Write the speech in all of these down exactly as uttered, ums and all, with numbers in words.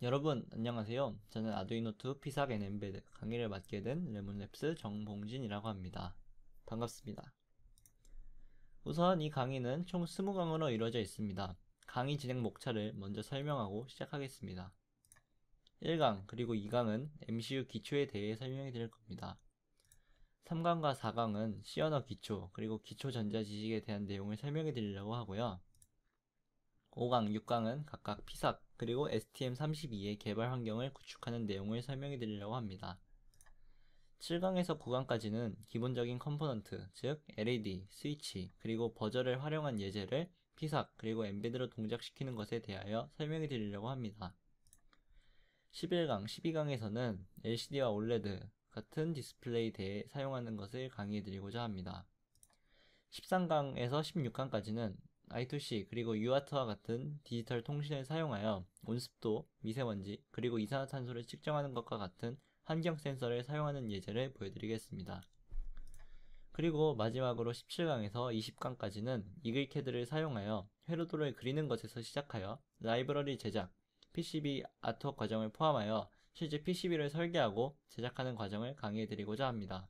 여러분 안녕하세요. 저는 아두이노 투 피삭 앤 엠베드 강의를 맡게 된 레몬랩스 정봉진이라고 합니다. 반갑습니다. 우선 이 강의는 총 이십 강으로 이루어져 있습니다. 강의 진행 목차를 먼저 설명하고 시작하겠습니다. 일 강 그리고 이 강은 엠씨유 기초에 대해 설명해 드릴 겁니다. 삼 강과 사 강은 C 언어 기초 그리고 기초 전자지식에 대한 내용을 설명해 드리려고 하고요. 오 강, 육 강은 각각 피삭 그리고 에스티엠 삼십이의 개발 환경을 구축하는 내용을 설명해 드리려고 합니다. 칠 강에서 구 강까지는 기본적인 컴포넌트, 즉 엘이디, 스위치, 그리고 버저를 활용한 예제를 피삭 그리고 엠베드로 동작시키는 것에 대하여 설명해 드리려고 합니다. 십일 강, 십이 강에서는 엘시디와 올레드 같은 디스플레이에 대해 사용하는 것을 강의해 드리고자 합니다. 십삼 강에서 십육 강까지는 아이 투 씨 그리고 유아트와 같은 디지털 통신을 사용하여 온습도, 미세먼지, 그리고 이산화탄소를 측정하는 것과 같은 환경 센서를 사용하는 예제를 보여드리겠습니다. 그리고 마지막으로 십칠 강에서 이십 강까지는 이글캐드를 사용하여 회로도를 그리는 것에서 시작하여 라이브러리 제작, 피씨비 아트웍 과정을 포함하여 실제 피씨비를 설계하고 제작하는 과정을 강의해드리고자 합니다.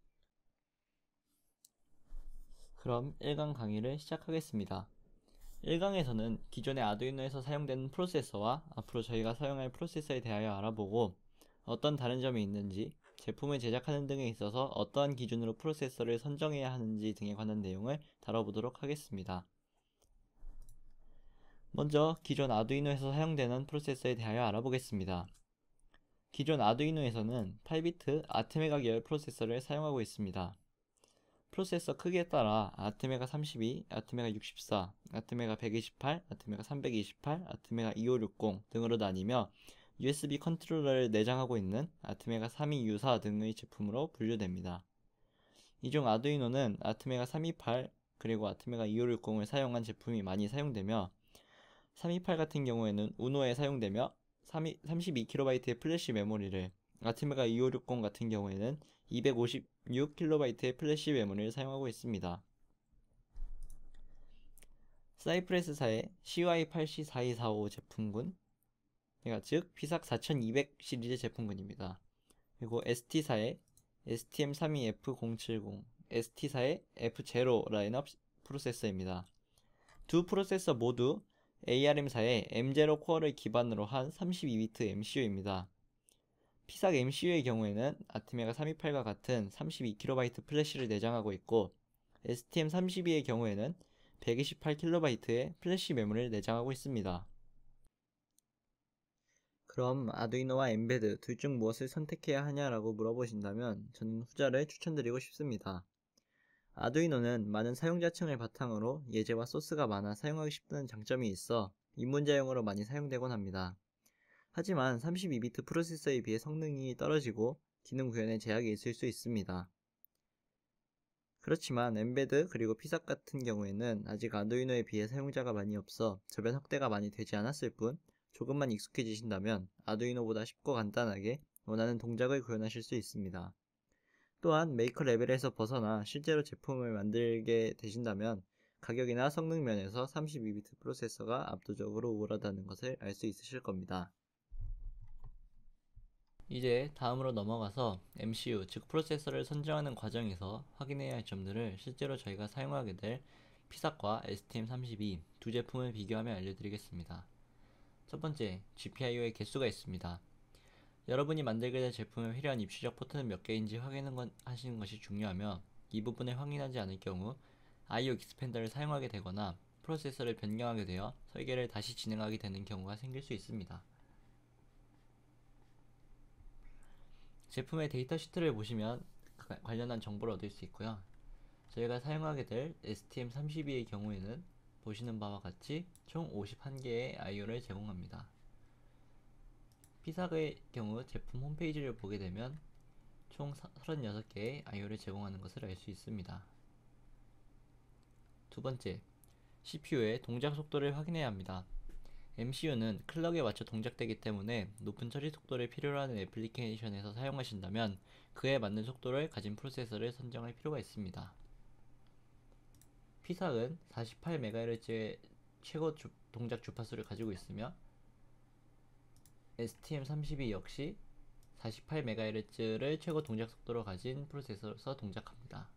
그럼 일 강 강의를 시작하겠습니다. 일 강에서는 기존의 아두이노에서 사용되는 프로세서와 앞으로 저희가 사용할 프로세서에 대하여 알아보고 어떤 다른 점이 있는지, 제품을 제작하는 등에 있어서 어떠한 기준으로 프로세서를 선정해야 하는지 등에 관한 내용을 다뤄보도록 하겠습니다. 먼저 기존 아두이노에서 사용되는 프로세서에 대하여 알아보겠습니다. 기존 아두이노에서는 팔 비트 아테메가 계열 프로세서를 사용하고 있습니다. 프로세서 크기에 따라 아테메가 삼십이, 아테메가 육십사, 아테메가 백이십팔, 아테메가 삼백이십팔, 아테메가 이오육공 등으로 나뉘며 유에스비 컨트롤러를 내장하고 있는 아테메가 삼이유사 등의 제품으로 분류됩니다. 이 중 아두이노는 아테메가 삼이팔 그리고 아테메가 이오육공을 사용한 제품이 많이 사용되며 삼이팔 같은 경우에는 우노에 사용되며 삼십이 킬로바이트의 플래시 메모리를, 아테메가 이오육공 같은 경우에는 이백오십육 킬로바이트의 플래시 메모리를 사용하고 있습니다. 사이프레스사의 씨와이 팔 씨 사이사오 제품군, 그러니까 즉 피삭 사천이백 시리즈 제품군입니다. 그리고 에스티사의 에스티엠 삼십이 에프 공칠공, 에스티사의 에프 제로 라인업 프로세서입니다. 두 프로세서 모두 에이알엠사의 엠 제로 코어를 기반으로 한 삼십이 비트 엠씨유입니다. 피삭 엠씨유의 경우에는 아테메가 삼이팔과 같은 삼십이 킬로바이트 플래시를 내장하고 있고 에스티엠 삼십이의 경우에는 백이십팔 킬로바이트의 플래시 메모리를 내장하고 있습니다. 그럼 아두이노와 엠베드 둘 중 무엇을 선택해야 하냐라고 물어보신다면 저는 후자를 추천드리고 싶습니다. 아두이노는 많은 사용자층을 바탕으로 예제와 소스가 많아 사용하기 쉽다는 장점이 있어 입문자용으로 많이 사용되곤 합니다. 하지만 삼십이 비트 프로세서에 비해 성능이 떨어지고 기능 구현에 제약이 있을 수 있습니다. 그렇지만 엠베드 그리고 피삭 같은 경우에는 아직 아두이노에 비해 사용자가 많이 없어 저변 확대가 많이 되지 않았을 뿐 조금만 익숙해지신다면 아두이노보다 쉽고 간단하게 원하는 동작을 구현하실 수 있습니다. 또한 메이커 레벨에서 벗어나 실제로 제품을 만들게 되신다면 가격이나 성능 면에서 삼십이 비트 프로세서가 압도적으로 우월하다는 것을 알 수 있으실 겁니다. 이제 다음으로 넘어가서 엠씨유, 즉 프로세서를 선정하는 과정에서 확인해야 할 점들을 실제로 저희가 사용하게 될 피삭과 에스티엠 삼십이 두 제품을 비교하며 알려드리겠습니다. 첫 번째, 지피아이오의 개수가 있습니다. 여러분이 만들게 될 제품에 필요한 입출력 포트는 몇 개인지 확인하시는 것이 중요하며 이 부분을 확인하지 않을 경우 아이오 익스펜더를 사용하게 되거나 프로세서를 변경하게 되어 설계를 다시 진행하게 되는 경우가 생길 수 있습니다. 제품의 데이터 시트를 보시면 관련한 정보를 얻을 수 있고요. 저희가 사용하게 될 에스티엠 삼십이의 경우에는 보시는 바와 같이 총 오십일 개의 아이오를 제공합니다. 피삭의 경우 제품 홈페이지를 보게 되면 총 서른여섯 개의 아이오를 제공하는 것을 알 수 있습니다. 두 번째, 씨피유의 동작 속도를 확인해야 합니다. 엠씨유는 클럭에 맞춰 동작되기 때문에 높은 처리 속도를 필요로 하는 애플리케이션에서 사용하신다면 그에 맞는 속도를 가진 프로세서를 선정할 필요가 있습니다. 피삭은 사십팔 메가헤르츠의 최고 주, 동작 주파수를 가지고 있으며 에스티엠 삼십이 역시 사십팔 메가헤르츠를 최고 동작 속도로 가진 프로세서로서 동작합니다.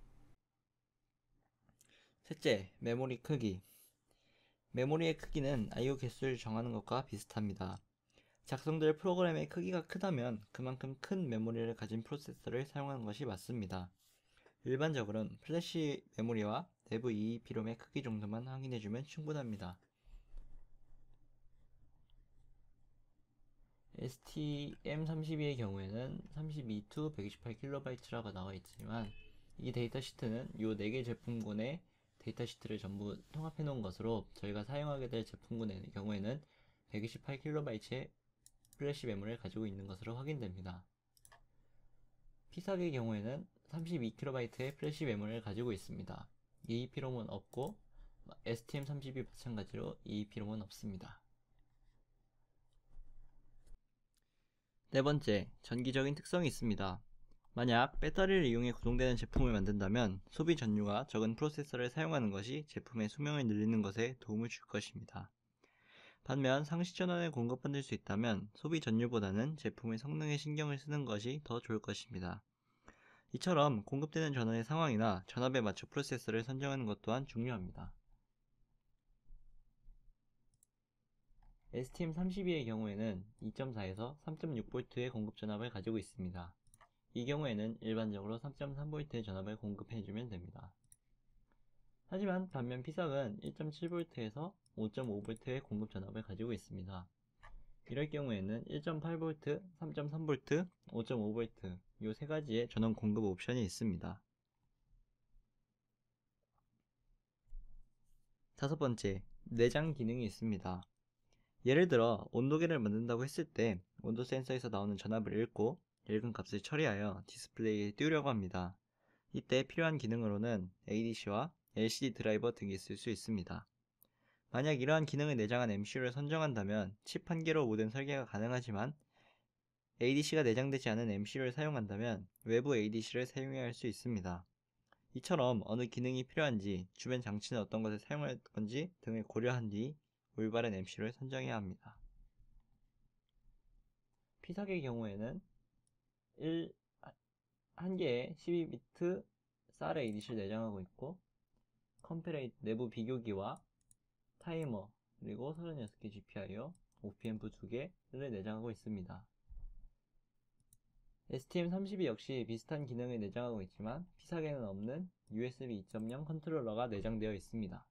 셋째, 메모리 크기. 메모리의 크기는 아이오 개수를 정하는 것과 비슷합니다. 작성될 프로그램의 크기가 크다면 그만큼 큰 메모리를 가진 프로세서를 사용하는 것이 맞습니다. 일반적으로는 플래시 메모리와 내부 이이피롬의 크기 정도만 확인해주면 충분합니다. 에스티엠 삼십이의 경우에는 삼십이 to 백이십팔 킬로바이트라고 나와 있지만 이 데이터 시트는 이 네 개 제품군의 데이터 시트를 전부 통합해 놓은 것으로 저희가 사용하게 될 제품군의 경우에는 백이십팔 킬로바이트의 플래시 메모리를 가지고 있는 것으로 확인됩니다. 피삭의 경우에는 삼십이 킬로바이트의 플래시 메모리를 가지고 있습니다. 이이피롬은 없고 에스티엠 삼십이 마찬가지로 이이피롬은 없습니다. 네 번째, 전기적인 특성이 있습니다. 만약 배터리를 이용해 구동되는 제품을 만든다면 소비 전류가 적은 프로세서를 사용하는 것이 제품의 수명을 늘리는 것에 도움을 줄 것입니다. 반면 상시 전원을 공급받을 수 있다면 소비 전류보다는 제품의 성능에 신경을 쓰는 것이 더 좋을 것입니다. 이처럼 공급되는 전원의 상황이나 전압에 맞춰 프로세서를 선정하는 것 또한 중요합니다. 에스티엠 삼십이의 경우에는 이 점 사에서 삼 점 육 볼트의 공급 전압을 가지고 있습니다. 이 경우에는 일반적으로 삼 점 삼 볼트의 전압을 공급해주면 됩니다. 하지만 반면 피삭은 일 점 칠 볼트에서 오 점 오 볼트의 공급 전압을 가지고 있습니다. 이럴 경우에는 일 점 팔 볼트, 삼 점 삼 볼트, 오 점 오 볼트 이 세 가지의 전원 공급 옵션이 있습니다. 다섯 번째, 내장 기능이 있습니다. 예를 들어 온도계를 만든다고 했을 때 온도 센서에서 나오는 전압을 읽고 읽은 값을 처리하여 디스플레이에 띄우려고 합니다. 이때 필요한 기능으로는 에이디씨와 엘시디 드라이버 등이 있을 수 있습니다. 만약 이러한 기능을 내장한 엠씨유를 선정한다면 칩 한 개로 모든 설계가 가능하지만 에이디씨가 내장되지 않은 엠씨유를 사용한다면 외부 에이디씨를 사용해야 할 수 있습니다. 이처럼 어느 기능이 필요한지, 주변 장치는 어떤 것을 사용할 건지 등을 고려한 뒤 올바른 엠씨유를 선정해야 합니다. 피삭의 경우에는 일, 한 개의 십이 비트 쌀 에이디씨를 내장하고 있고 컴패레이터 내부 비교기와 타이머 그리고 서른여섯 개 지피아이오, 오피앰프 두 개를 내장하고 있습니다. 에스티엠 삼십이 역시 비슷한 기능을 내장하고 있지만 피삭에는 없는 유에스비 이 점 영 컨트롤러가 내장되어 있습니다.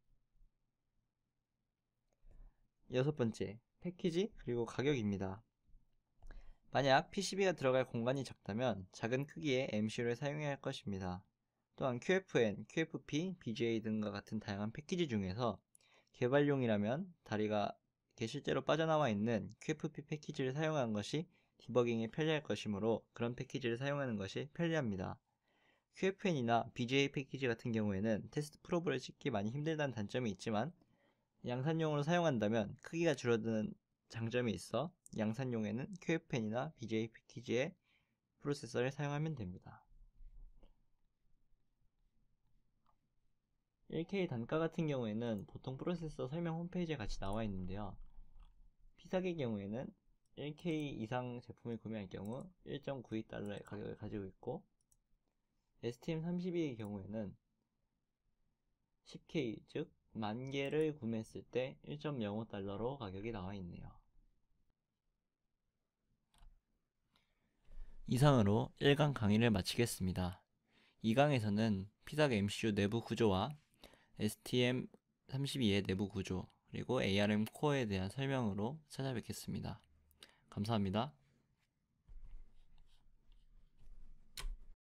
여섯 번째, 패키지 그리고 가격입니다. 만약 피시비가 들어갈 공간이 적다면 작은 크기의 엠씨유를 사용해야 할 것입니다. 또한 큐에프엔, 큐에프피, 비지에이 등과 같은 다양한 패키지 중에서 개발용이라면 다리가 실제로 빠져나와 있는 큐에프피 패키지를 사용하는 것이 디버깅에 편리할 것이므로 그런 패키지를 사용하는 것이 편리합니다. 큐에프엔이나 비지에이 패키지 같은 경우에는 테스트 프로브를 찍기 많이 힘들다는 단점이 있지만 양산용으로 사용한다면 크기가 줄어드는 장점이 있어 양산용에는 큐에프엔이나 비지에이 패키지의 프로세서를 사용하면 됩니다. 일 케이 단가 같은 경우에는 보통 프로세서 설명 홈페이지에 같이 나와 있는데요. 피삭의 경우에는 일 케이 이상 제품을 구매할 경우 일 점 구이 달러의 가격을 가지고 있고 에스티엠 삼십이의 경우에는 십 케이 즉 만 개를 구매했을 때 일 점 영오 달러로 가격이 나와 있네요. 이상으로 일 강 강의를 마치겠습니다. 이 강에서는 피삭 엠씨유 내부 구조와 에스티엠 삼십이의 내부 구조 그리고 에이알엠 코어에 대한 설명으로 찾아뵙겠습니다. 감사합니다.